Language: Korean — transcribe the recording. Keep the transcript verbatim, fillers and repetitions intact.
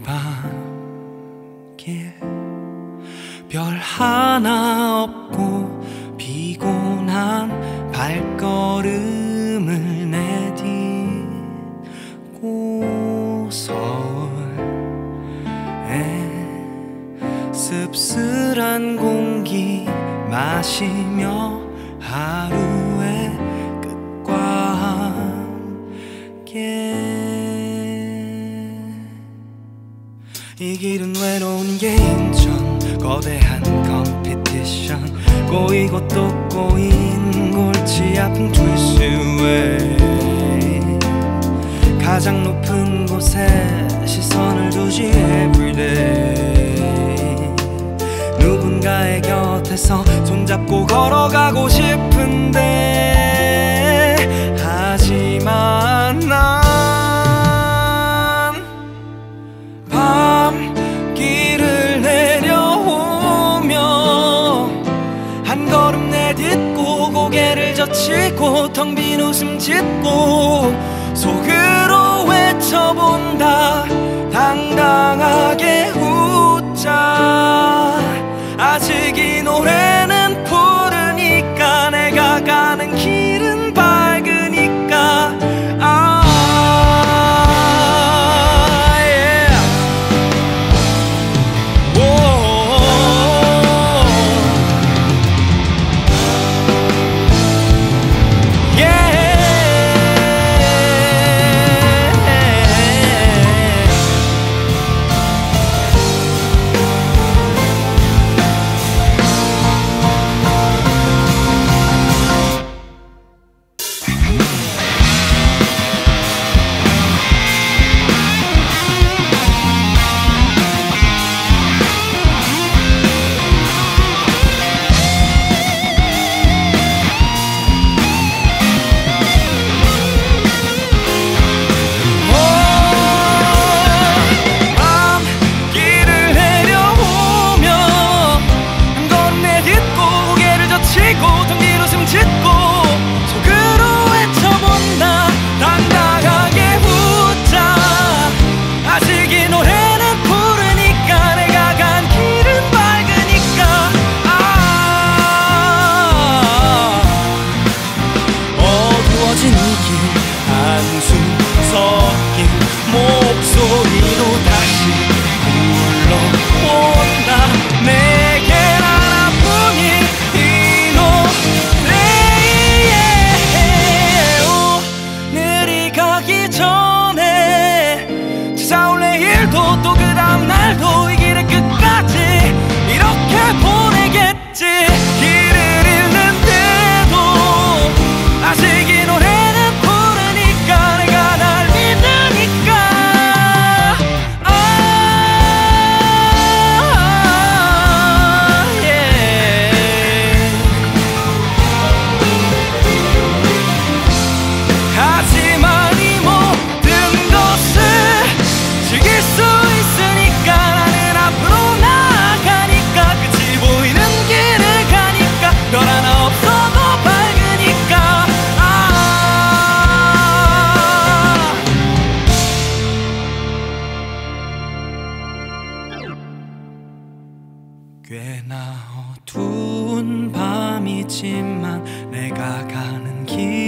밤길 별 하나 없고 피곤한 발걸음을 내딛고 서울에 씁쓸한 공기 마시며 하루의 끝과 함께 이 길은 외로운 게 인천 거대한 컴피티션 꼬이고 또 꼬인 골치 아픈 트위스웨이 가장 높은 곳에 시선을 두지 everyday 누군가의 곁에서 손잡고 걸어가고 싶은데 하지만 난 밤길을 내려오며 한 걸음 내딛고 고개를 젖히고 텅 빈 웃음 짓고 속으로 외쳐본다 당당하게 웃자 아직 이 노래는 푸르니까 내가 가는 길은 밝으니까 아 yeah. 꽤나 어두운 밤이지만 내가 가는 길